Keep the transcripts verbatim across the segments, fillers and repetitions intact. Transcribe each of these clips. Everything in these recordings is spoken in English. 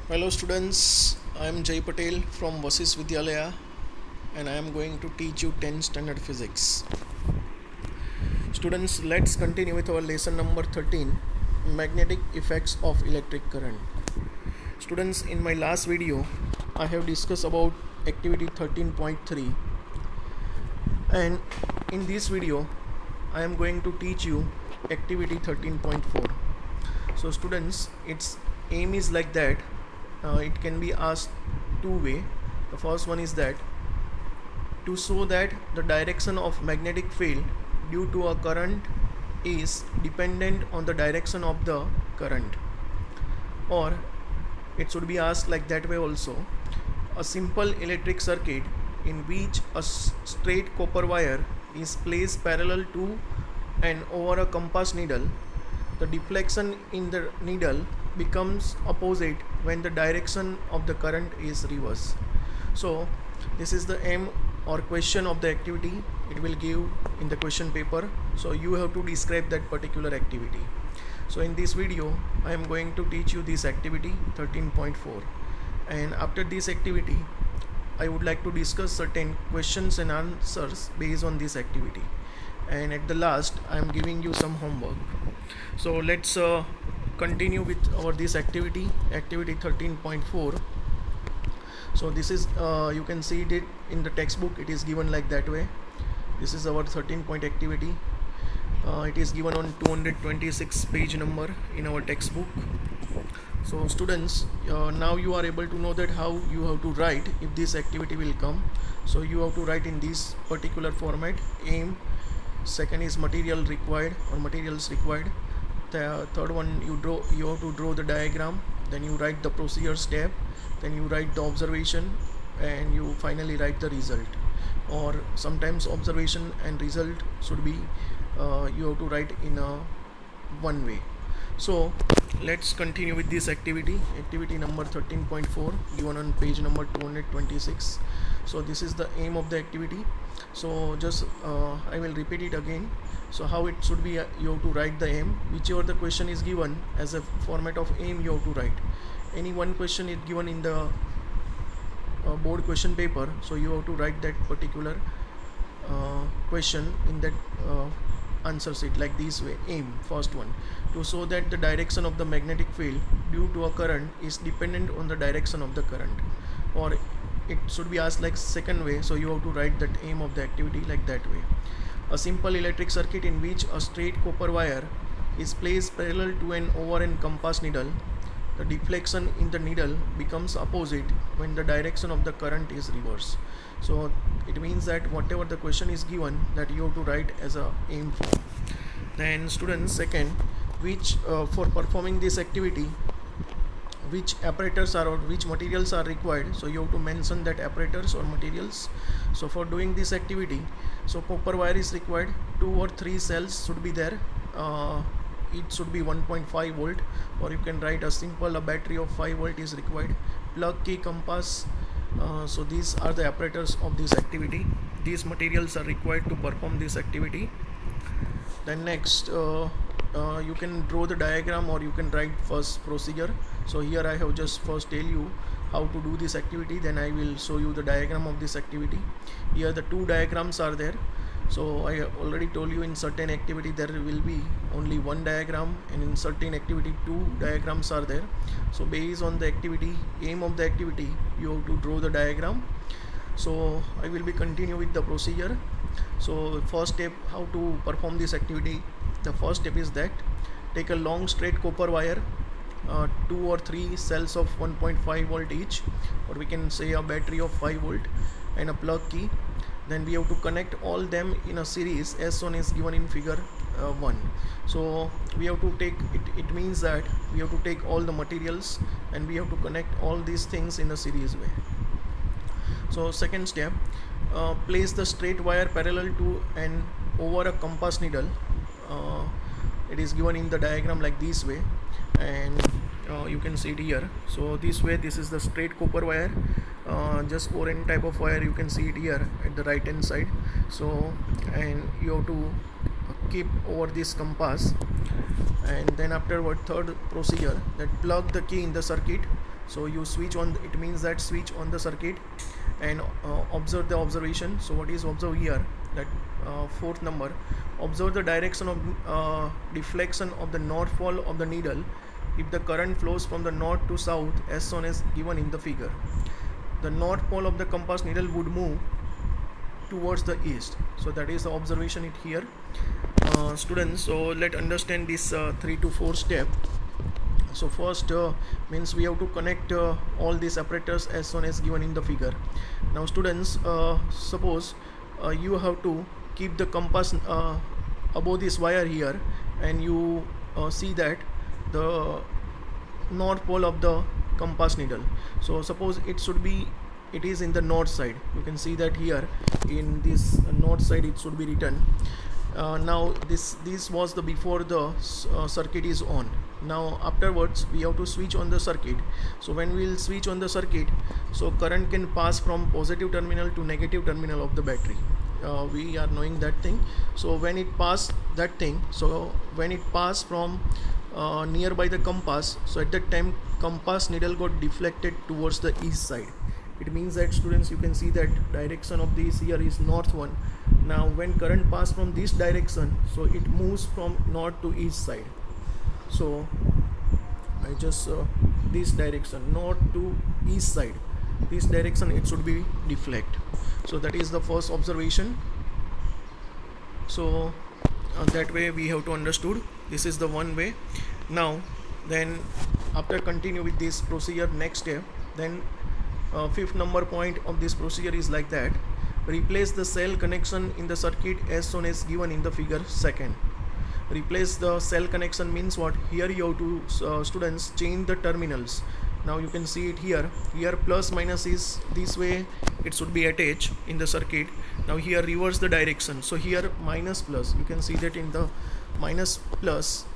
Hello students, I am Jay Patel from Vasis Vidyalaya and I am going to teach you tenth standard physics. Students, let's continue with our lesson number thirteen, magnetic effects of electric current. Students, in my last video I have discussed about activity thirteen point three, and in this video I am going to teach you activity thirteen point four. So students, its aim is like that. Uh, it can be asked two way. The first one is that to show that the direction of magnetic field due to a current is dependent on the direction of the current, or it should be asked like that way also. A simple electric circuit in which a straight copper wire is placed parallel to and over a compass needle, the deflection in the needle becomes opposite when the direction of the current is reverse. So this is the aim or question of the activity. It will give in the question paper, so you have to describe that particular activity. So in this video I am going to teach you this activity thirteen point four, and after this activity I would like to discuss certain questions and answers based on this activity, and at the last I am giving you some homework. So let's uh, continue with our this activity activity thirteen point four. So this is uh, you can see it in the textbook. It is given like that way. This is our thirteen point activity. Uh, it is given on two hundred twenty-six page number in our textbook. So students, uh, now you are able to know that how you have to write if this activity will come. So you have to write in this particular format: aim, second is material required or materials required, the third one you draw you have to draw the diagram, then you write the procedure step, then you write the observation, and you finally write the result. Or sometimes observation and result should be uh, you have to write in a one way. So let's continue with this activity activity number thirteen point four, given on page number two hundred twenty-six. So this is the aim of the activity. So just uh, I will repeat it again. So how it should be, uh, you have to write the aim. Whichever the question is given as a format of aim, you have to write. Any one question is given in the uh, board question paper, so you have to write that particular uh, question in that uh, answer sheet like this way. Aim, first one, to show that the direction of the magnetic field due to a current is dependent on the direction of the current. Or it should be asked like second way, so you have to write that aim of the activity like that way. A simple electric circuit in which a straight copper wire is placed parallel to an over and compass needle, the deflection in the needle becomes opposite when the direction of the current is reverse. So it means that whatever the question is given, that you have to write as a aim form. Then students, second, which uh, for performing this activity, which apparatus are or which materials are required, so you have to mention that apparatus or materials. So for doing this activity, so copper wire is required, two or three cells should be there. Uh, it should be one point five volt, or you can write a simple a battery of five volt is required. Plug, key, compass. Uh, so these are the apparatus of this activity. These materials are required to perform this activity. Then next, uh, uh, you can draw the diagram, or you can write first procedure. So here I have just first tell you how to do this activity, then I will show you the diagram of this activity. Here the two diagrams are there. So I already told you in certain activity there will be only one diagram, and in certain activity two diagrams are there. So based on the activity, aim of the activity, you have to draw the diagram. So I will be continue with the procedure. So first step, how to perform this activity. The first step is that take a long straight copper wire, uh, two or three cells of one point five volt each, or we can say a battery of five volt, and a plug key. Then we have to connect all them in a series as shown is given in figure uh, one. So we have to take it, it means that we have to take all the materials and we have to connect all these things in a series way. So second step, uh, place the straight wire parallel to and over a compass needle. Uh, it is given in the diagram like this way, and uh, you can see it here. So this way, this is the straight copper wire, uh, just orange type of wire, you can see it here at the right hand side. So and you have to keep over this compass, and then afterward third procedure, that plug the key in the circuit So you switch on, it means that switch on the circuit and uh, observe the observation. So what is observed here, that uh, fourth number, observe the direction of uh, deflection of the north pole of the needle if the current flows from the north to south as shown as given in the figure. The north pole of the compass needle would move towards the east. So that is the observation it here, uh, students. So let's understand this uh, three to four step. So first uh, means we have to connect uh, all these apparatus as soon as given in the figure. Now students, uh, suppose uh, you have to keep the compass uh, above this wire here, and you uh, see that the north pole of the compass needle. So suppose it should be, it is in the north side. You can see that here in this uh, north side it should be written. Uh, now this this was the before the uh, circuit is on. Now afterwards we have to switch on the circuit. So when we will switch on the circuit, so current can pass from positive terminal to negative terminal of the battery. Uh, we are knowing that thing. So when it pass that thing, so when it pass from uh, nearby the compass, so at that time compass needle got deflected towards the east side. It means that, students, you can see that direction of this here is north one. Now when current pass from this direction, so it moves from north to east side. So I just uh, this direction, north to east side, this direction it should be deflect. So that is the first observation. So uh, that way we have to understood. This is the one way. Now then after continue with this procedure, next step, then uh, fifth number point of this procedure is like that: replace the cell connection in the circuit as soon as given in the figure second. Replace the cell connection means what? Here you have to uh, students change the terminals. Now you can see it here. Here plus minus is this way, it should be attached in the circuit. Now here reverse the direction. So here minus plus, you can see that in the minus plus.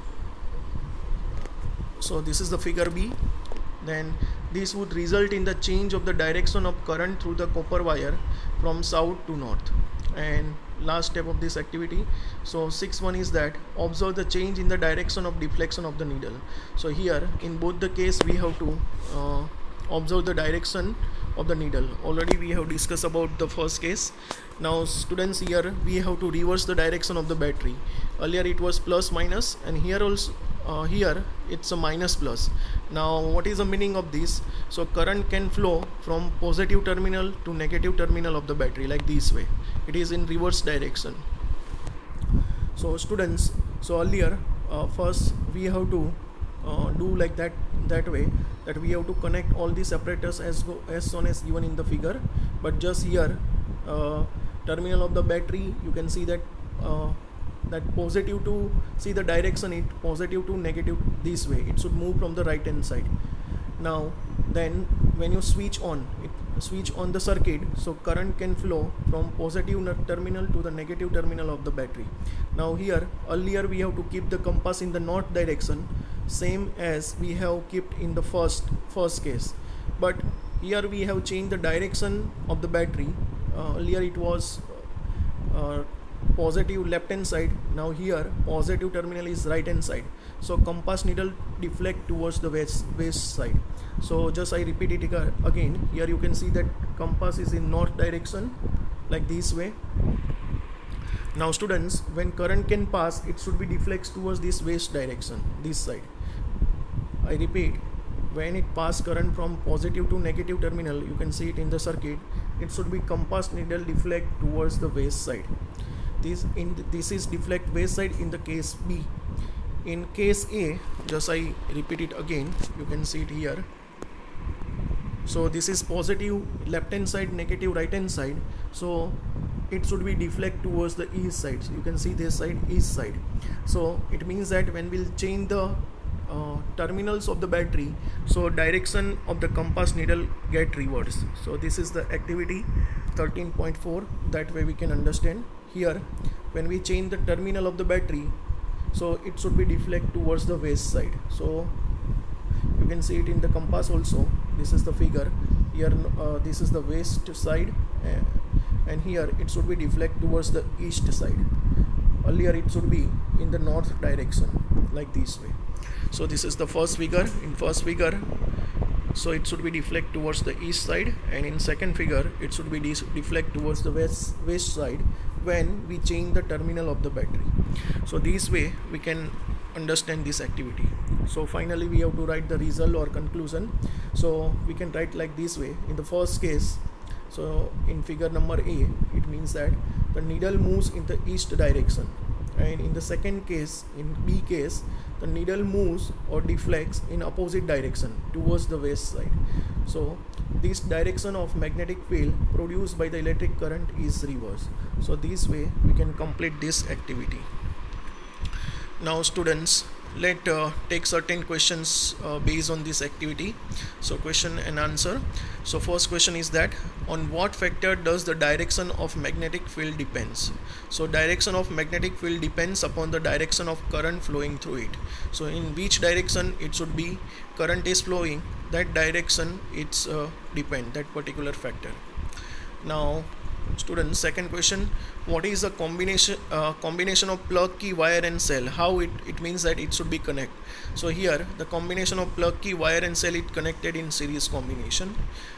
So this is the figure B. Then this would result in the change of the direction of current through the copper wire from south to north. And last step of this activity, so sixth one is that observe the change in the direction of deflection of the needle. So here in both the case we have to uh, observe the direction of the needle. Already we have discussed about the first case. Now students, here we have to reverse the direction of the battery. Earlier it was plus minus, and here also uh, here it's a minus plus. Now what is the meaning of this? So current can flow from positive terminal to negative terminal of the battery like this way. It is in reverse direction. So students, so earlier uh, first we have to uh, do like that that way, that we have to connect all these apparatus as go, as soon as given in the figure. But just here uh, terminal of the battery, you can see that uh, that positive to, see the direction, it positive to negative this way, it should move from the right hand side. Now then when you switch on it, switch on the circuit, so current can flow from positive terminal to the negative terminal of the battery. Now here earlier we have to keep the compass in the north direction, same as we have kept in the first first case. But here we have changed the direction of the battery. Uh, earlier it was uh, positive left hand side. Now here positive terminal is right hand side, so compass needle deflect towards the west west side. So just I repeat it again. Here you can see that compass is in north direction like this way. Now students, when current can pass, it should be deflects towards this west direction, this side. I repeat, when it pass current from positive to negative terminal, you can see it in the circuit, it should be compass needle deflect towards the west side. This in th this is deflect west side in the case B. In case A, just I repeat it again, you can see it here. So this is positive left hand side, negative right hand side, so it should be deflect towards the east side. So you can see this side, east side. So it means that when we'll change the uh, terminals of the battery, so direction of the compass needle get reversed. So this is the activity thirteen point four. That way we can understand. Here when we change the terminal of the battery, so it should be deflect towards the west side. So you can see it in the compass also. This is the figure here. Uh, this is the west side, uh, and here it should be deflect towards the east side. Earlier it should be in the north direction like this way. So this is the first figure. In first figure, so it should be deflect towards the east side, and in second figure it should be deflect towards the west west side when we change the terminal of the battery. So this way we can understand this activity. So finally we have to write the result or conclusion. So we can write like this way. In the first case, so in figure number A, it means that the needle moves in the east direction, and in the second case, in B case, the needle moves or deflects in opposite direction towards the west side. So this direction of magnetic field produced by the electric current is reverse. So this way we can complete this activity. Now students, let uh, take certain questions uh, based on this activity. So question and answer. So first question is that on what factor does the direction of magnetic field depends? So direction of magnetic field depends upon the direction of current flowing through it. So in which direction it should be current is flowing, that direction it's uh, depend that particular factor. Now students, second question, what is the combination uh, combination of plug, key, wire and cell? How it, it means that it should be connect. So here the combination of plug, key, wire and cell is connected in series combination.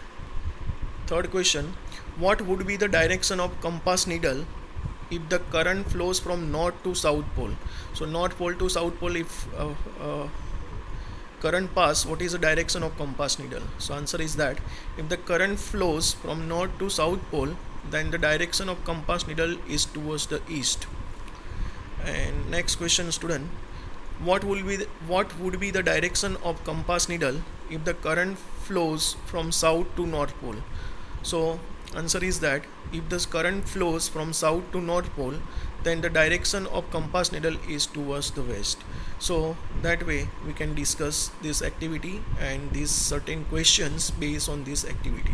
Third question, what would be the direction of compass needle if the current flows from north to south pole? So north pole to south pole, if uh, uh, current pass, what is the direction of compass needle? So answer is that if the current flows from north to south pole, then the direction of compass needle is towards the east. And next question student, what will be the, what would be the direction of compass needle if the current flows from south to north pole? So answer is that if this current flows from south to north pole, then the direction of compass needle is towards the west. So that way we can discuss this activity and these certain questions based on this activity.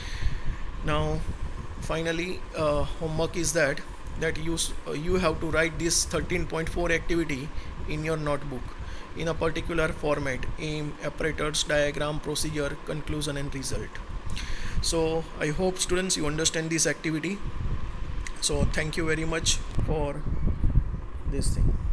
Now finally uh, homework is that that you uh, you have to write this thirteen point four activity in your notebook in a particular format: aim, apparatus, diagram, procedure, conclusion and result. So I hope students you understand this activity. So thank you very much for this thing.